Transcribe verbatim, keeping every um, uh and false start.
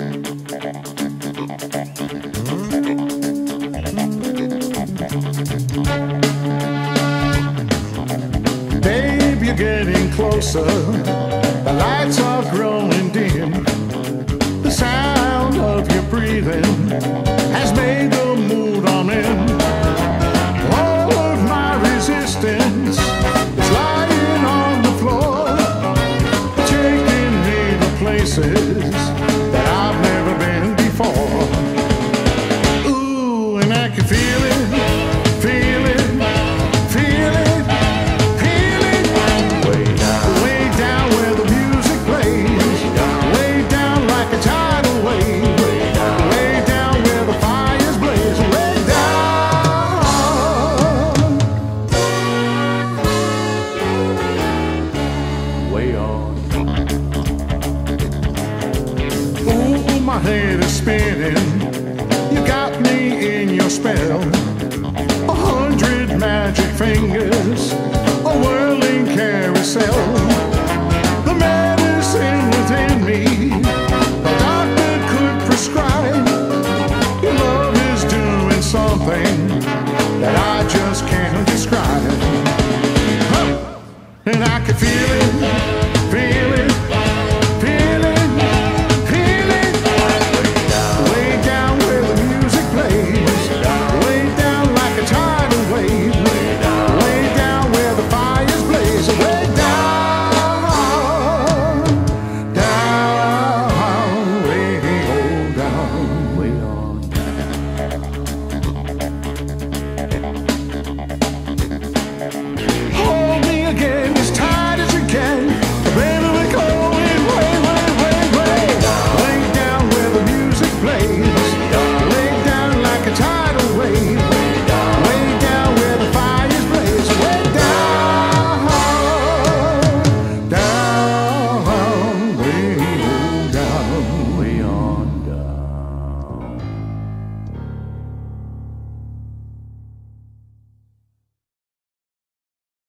Babe, you're getting closer. The lights are growing dim. The sound of your breathing has made the mood I'm in. All of my resistance is lying on the floor, taking me to places that I've never been before. Ooh, and I can feel it, feel it, feel it, feel it. Way down, way down where the music plays. Way down like a tidal wave. Way down, way down where the fires blaze. Way down, way on. Ooh, my head is spinning. You got me in your spell. A hundred magic fingers